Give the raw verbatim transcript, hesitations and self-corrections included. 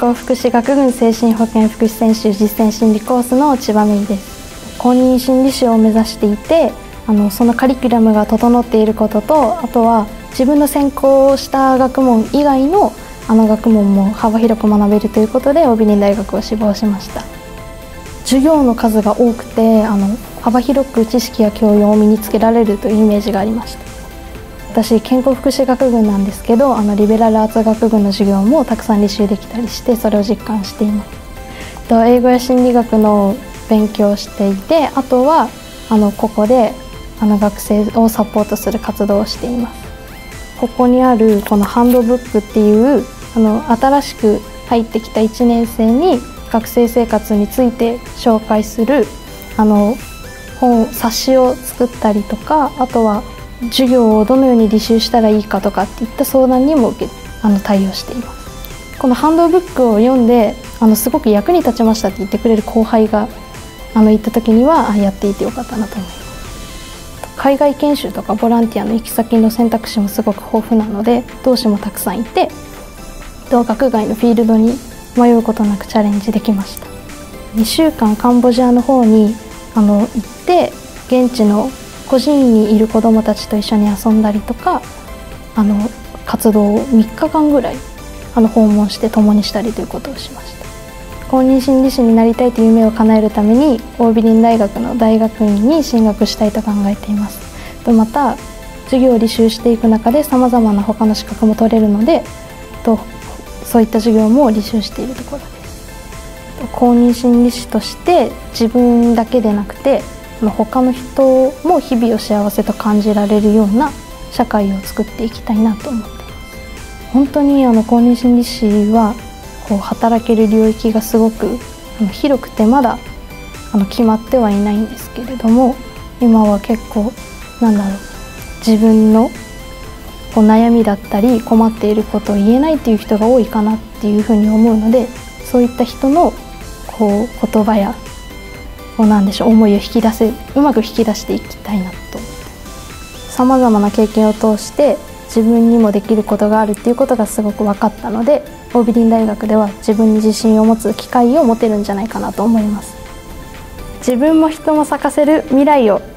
康福祉学群精神保健福祉専修実践心理コースの千葉芽衣です。公認心理師を目指していて、あのそのカリキュラムが整っていることと、あとは自分の専攻をした学問以外のあの学問も幅広く学べるということで桜美林大学を志望しました。授業の数が多くて、あの幅広く知識や教養を身につけられるというイメージがありました。私健康福祉学群なんですけど、あのリベラルアーツ学群の授業もたくさん履修できたりして、それを実感しています。と英語や心理学の勉強をしていて、あとはあのここであの学生をサポートする活動をしています。ここにあるこのハンドブックっていうあの新しく入ってきたいちねん生に学生生活について紹介するあの本冊子を作ったりとか、あとは授業をどのように履修したらいいかとかっていった相談にも受けあの対応しています。このハンドブックを読んであのすごく役に立ちましたって言ってくれる後輩があの行った時にはやっていてよかったなと思います。海外研修とかボランティアの行き先の選択肢もすごく豊富なので、同志もたくさんいて、学外のフィールドに迷うことなくチャレンジできました。にしゅうかんカンボジアの方にあの行って、現地の孤児院にいる子どもたちと一緒に遊んだりとか、あの活動をみっかかんぐらいあの訪問して共にしたりということをしました。公認心理師になりたいという夢を叶えるために桜美林大学の大学院に進学したいと考えています。また授業を履修していく中でさまざまな他の資格も取れるので、そういった授業も履修しているところです。公認心理師として自分だけでなくて他の人も日々を幸せと感じられるような社会を作っていきたいなと思っています。本当にあの公認心理師はこう働ける領域がすごくあの広くて、まだあの決まってはいないんですけれども、今は結構なんだろう、自分のこう悩みだったり困っていることを言えないっていう人が多いかなっていうふうに思うので、そういった人のこう言葉やこうなんでしょう思いを引き出せうまく引き出していきたいなと思って、さまざまな経験を通して自分にもできることがあるっていうことがすごく分かったので、桜美林大学では自分に自信を持つ機会を持てるんじゃないかなと思います。自分も人も咲かせる未来を。